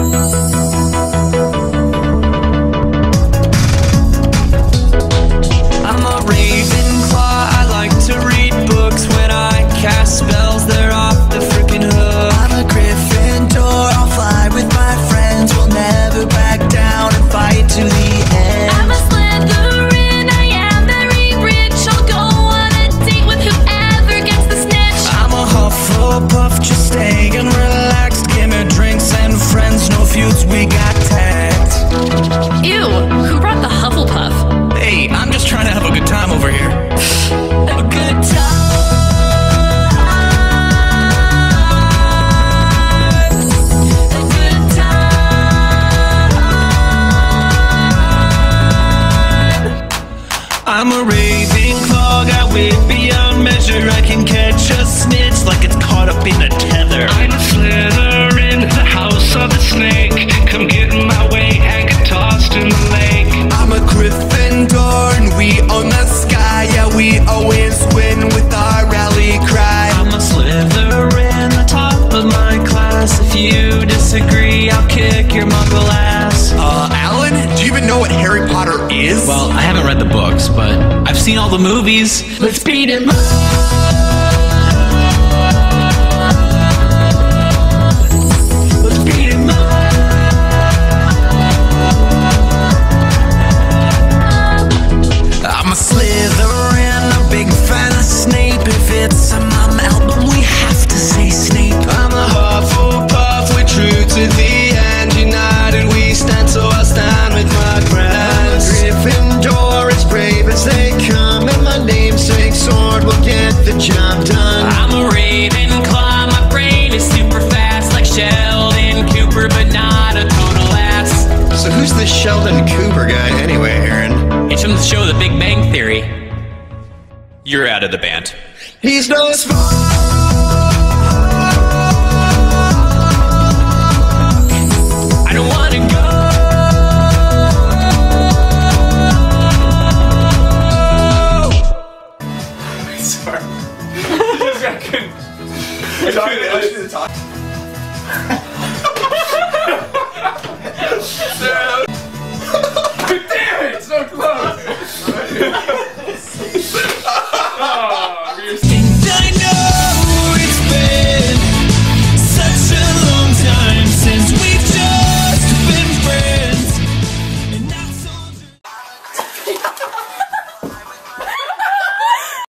I'm a Ravenclaw, I like to read books. When I cast spells, they're off the freaking hook. I'm a Gryffindor, I'll fly with my friends. We'll never back down and fight to the end. I'm a Slytherin, I am very rich. I'll go on a date with whoever gets the snitch. I'm a Hufflepuff, just staying relaxed. Give me drinks and friends, no feuds, we got tact. Ew, who brought the Hufflepuff? Hey, I'm just trying to have a good time over here. A good time. A good time. I'm a Ravenclaw, got wit beyond measure. I can catch a snitch like it's caught up in a tether. I'm a Slytherin, the house of the snake. Come get in my way and get tossed in the lake. I'm a Gryffindor and we own the sky. Yeah, we always win with our rally cry. I'm a Slytherin, the top of my class. If you disagree, I'll kick your muggle ass. Alan, do you even know what Harry Potter is? Well, I haven't read the books, but I've seen all the movies. Let's beat him up. Let's beat him up. I'm a Slytherin, a big fan of Snape. If it's a M.O.M album, we have to say Snape. I'm a Hufflepuff, we're true to the end. United we stand, so I'll stand with my friends. Gryffindor, as brave as they come, and my namesake sword will get the job done. I'm a Ravenclaw, my brain is super fast, like Sheldon Cooper, but not a total ass. So who's this Sheldon Cooper guy anyway, Aaron? It's from the show The Big Bang Theory. You're out of the band. He's no sport. I don't wanna go. Sorry. I couldn't. I should have talked. Damn it! It's so close!